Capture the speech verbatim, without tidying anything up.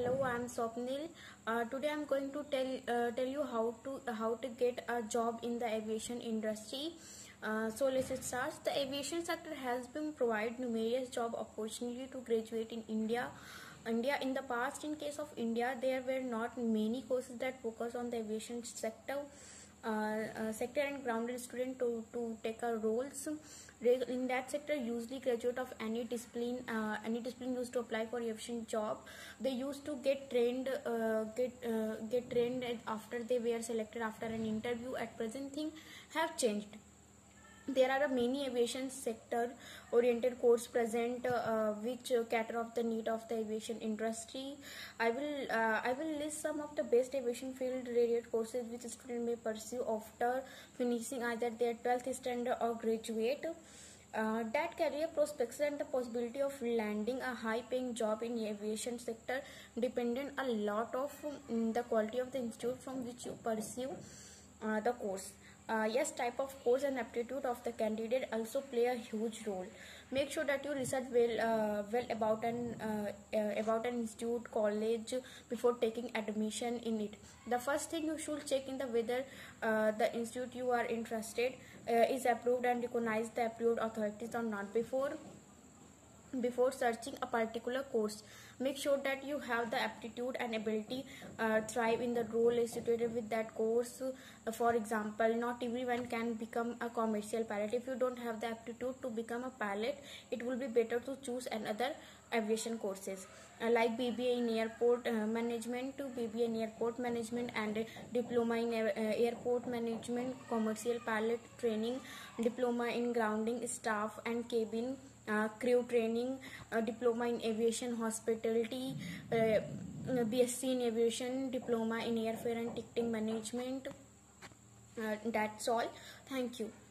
Hello, I am Swapnil. Uh, today I am going to tell uh, tell you how to how to get a job in the aviation industry. Uh, so let's start. The aviation sector has been provide numerous job opportunity to graduate in India. India in the past, in case of India, there were not many courses that focus on the aviation sector. Uh, uh, sector and grounded student to, to take a roles in that sector. Usually graduate of any discipline uh, any discipline used to apply for aviation job. They used to get trained uh, get uh, get trained after they were selected after an interview. At present thing have changed. There are many aviation sector oriented course present uh, which uh, cater of the need of the aviation industry. I will uh, I will list some of the best aviation field related courses which student may pursue after finishing either their twelfth standard or graduate. Uh, that career prospects and the possibility of landing a high paying job in aviation sector dependent a lot of um, the quality of the institute from which you pursue uh, the course. Uh, yes, type of course and aptitude of the candidate also play a huge role. Make sure that you research well, uh, well about an uh, uh, about an institute, college before taking admission in it. The first thing you should check in the whether uh, the institute you are interested uh, is approved and recognized the approved authorities or not. Before before searching a particular course, make sure that you have the aptitude and ability uh, thrive in the role associated with that course. Uh, for example, not everyone can become a commercial pilot. If you don't have the aptitude to become a pilot, it will be better to choose another aviation courses uh, like B B A in airport uh, management to B B A in airport management and uh, diploma in air, uh, airport management, commercial pilot training, diploma in grounding staff and cabin Uh, crew training, uh, diploma in aviation hospitality, uh, B S c in aviation, diploma in airfare and ticketing management. Uh, that's all. Thank you.